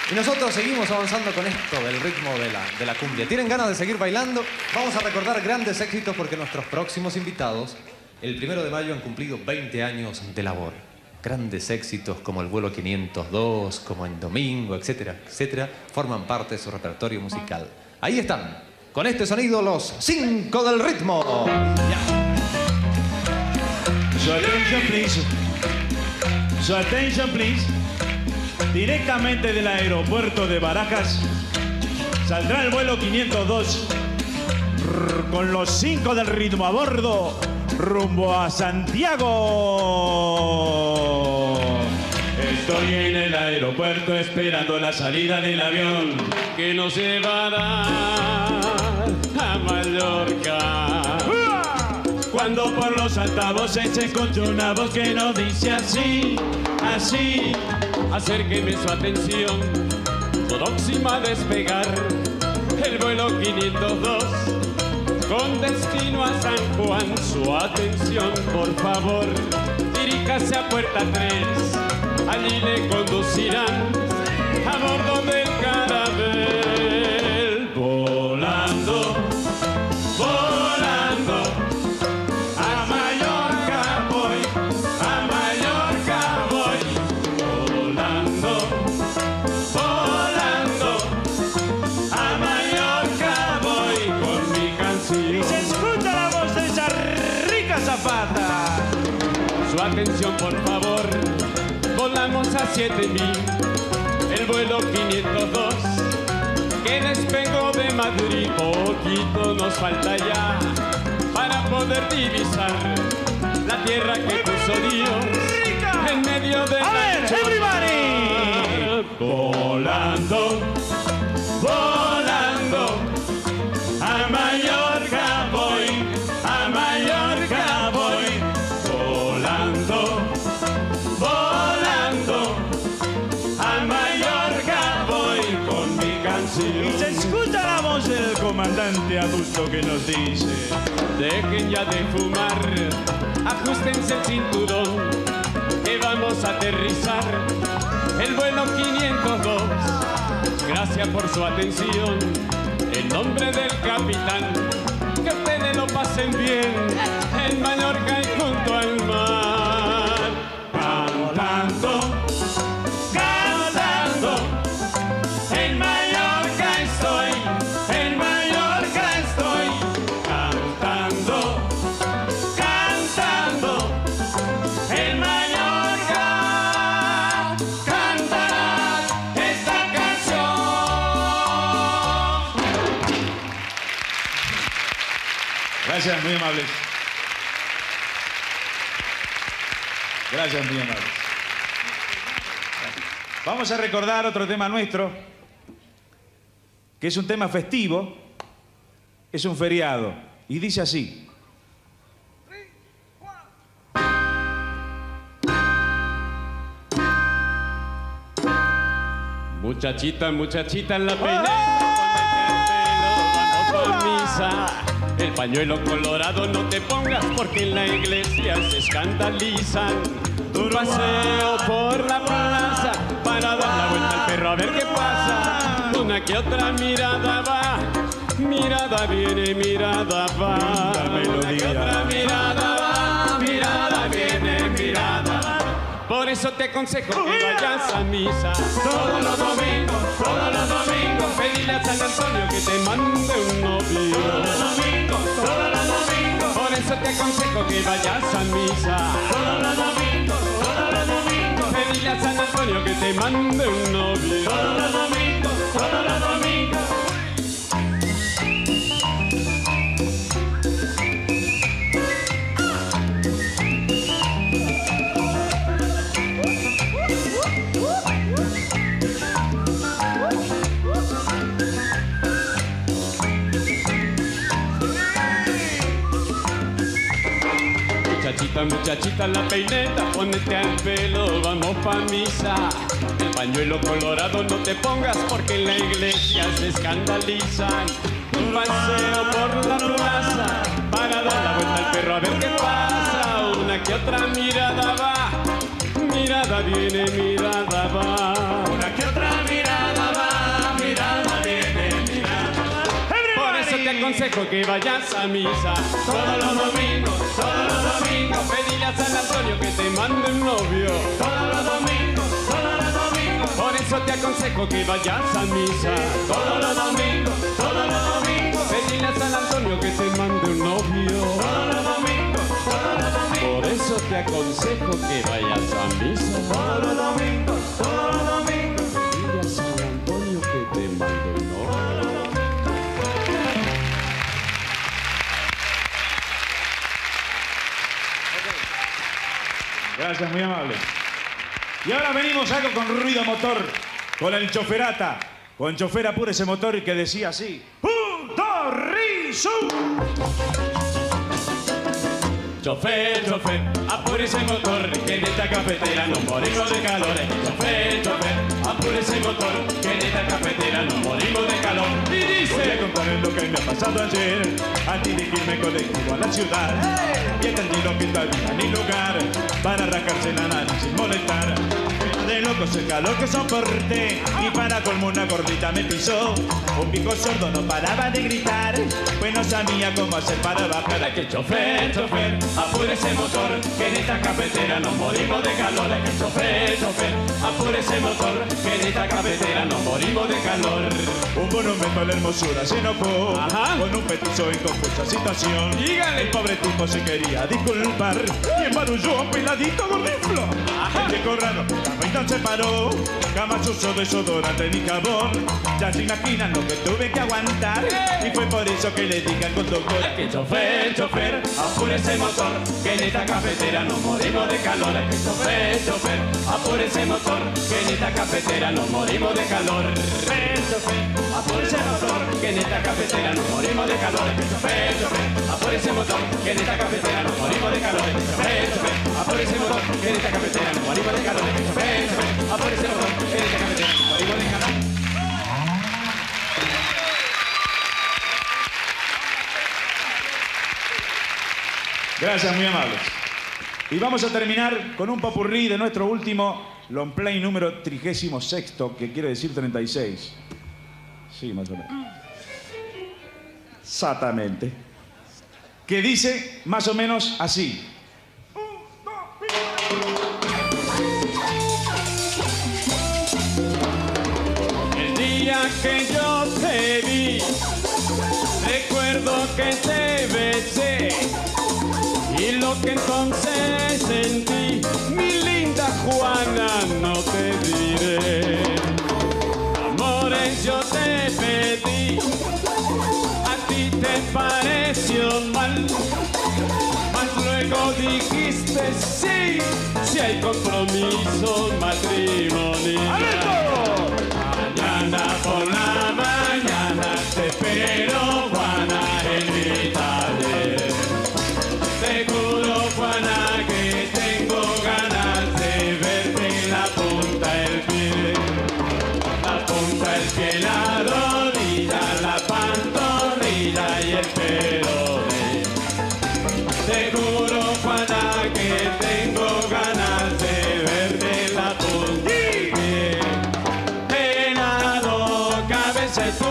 Y nosotros seguimos avanzando con esto del ritmo de la cumbia. ¿Tienen ganas de seguir bailando? Vamos a recordar grandes éxitos porque nuestros próximos invitados, el 1 de mayo, han cumplido 20 años de labor. Grandes éxitos como el vuelo 502, como en Domingo, etcétera, etcétera, forman parte de su repertorio musical. Ahí están, con este sonido, los 5 del ritmo. Ya. Su attention, please. Su attention, please. Directamente del aeropuerto de Barajas saldrá el vuelo 502 con los 5 del ritmo a bordo rumbo a Santiago. Estoy en el aeropuerto esperando la salida del avión que nos llevará a Mallorca. Cuando por los altavoces se escucha una voz que nos dice así, así. Acérqueme su atención, próxima a despegar el vuelo 502 con destino a San Juan. Su atención, por favor, diríjase a puerta 3, allí le conducirán a bordo del carabel. Volando, volando, a Mallorca voy, a Mallorca voy. Volando, volando, a Mallorca voy con mi canción. Y se escucha la voz de esa rica zapata. Su atención, por favor, volamos a 7000, el vuelo 502, que despegó de Madrid. Poquito nos falta ya para poder divisar la tierra que puso Dios en medio de A ver, everybody. Volando, volando, a Mallorca voy, a Mallorca voy. Volando, volando, a Mallorca voy con mi Y canción. se escucha la voz del comandante adulto que nos dice: Dejen ya de fumar, ajustense el cinturón, que vamos a aterrizar el vuelo 502. Gracias por su atención, en nombre del capitán, que ustedes lo pasen bien en Mallorca y junto al mar. Cantando, cantando, en Mallorca estoy, en Mallorca estoy. Cantando, cantando, en Mallorca cantarás esta canción. gracias, muy amables. Gracias, muy amables. Vamos a recordar otro tema nuestro, que es un tema festivo, es un feriado, y dice así. Muchachita, muchachita en la peineta, ponete al pelo, vamos pa' misa. El pañuelo colorado no te pongas porque en la iglesia se escandalizan. Un paseo por la plaza para dar la vuelta al perro a ver qué pasa. Una que otra mirada va, mirada viene, mirada va. Una que otra mirada va, mirada viene, mirada va. Por eso te aconsejo que vayas a misa todos los domingos, pedirle a San Antonio que te mande un novio. Todos los domingos, por eso te aconsejo que vayas a misa todos los domingos, pedirle a San Antonio que te mande un novio. Todos los domingos, Muchachita, muchachita, la peineta, ponete al pelo, vamos pa' misa. El pañuelo colorado no te pongas porque en la iglesia se escandalizan. Un paseo por la plaza para dar la vuelta al perro a ver qué pasa. Una que otra mirada va, mirada viene, mirada va. Una que otra mirada aconsejo que vayas a misa todos los domingos, pedile a San Antonio que te mande un novio todos los domingos. Por eso te aconsejo que vayas a misa todos los domingos, pedile a San Antonio que te mande un novio todos los domingos. Por eso te aconsejo que vayas a misa todos los domingos, pedile a San Antonio que te mande un novio. Gracias, muy amable. Y ahora venimos algo con ruido motor, con el choferata. Con chofer apura ese motor que decía así. ¡Punto risu! Chofer, apure ese motor, que en esta cafetera nos morimos de calor. Chofer, apure ese motor, que en esta cafetera nos morimos de calor. Y dice: voy a contarles lo que me ha pasado ayer, al dirigirme colectivo a la ciudad. Y he entendido que no había ni lugar para arrancarse la nariz sin molestar. De locos el calor que soporté, y para colmo una gordita me pisó. Un pico sordo no paraba de gritar, pues no sabía cómo hacer para bajar. Que chofer, apure ese motor, que en esta cafetera nos morimos de calor. Que chofer, apure ese motor, que en esta cafetera nos morimos de calor. Un monumento a la hermosura se enojó, con un petizo en confusa situación. Dígale. El pobre tipo se quería disculpar y embarulló a un peladito gordiflo. El viejo raro se paró, jamás usó desodorante ni jabón. Ya se imaginan lo que tuve que aguantar, y fue por eso que le dije al conductor: que chofer, apure ese motor, que en esta cafetera nos morimos de calor. Que chofer, apure ese motor, que en esta cafetera nos morimos de calor. Apure ese motor, que en esta cafetera nos morimos de calor. Que chofer, apure ese motor, que en esta cafetera nos morimos de calor. Que chofer, apure ese motor, que en esta cafetera nos morimos de calor. Que chofer, apure ese motor, que en esta cafetera nos morimos de calor. Gracias, muy amables. Y vamos a terminar con un popurrí de nuestro último long play número 36º, que quiere decir 36. Sí, más o menos. Exactamente. Que dice más o menos así. El día que yo te vi, recuerdo que te besé, y lo que entonces sentí, mi linda Juana, no te diré. Amores yo te pedí, a ti te pareció mal, mas luego dijiste sí, si hay compromiso matrimonial. Mañana por la mañana te espero, Juana, en mi taller. Te juro, Juana, que tengo ganas de verte en la punta del pie. La punta del pie, la rodilla, la pantorrilla y el peroné. Te juro, Juana, que tengo ganas de verte en la punta del pie. Venado, cabeza y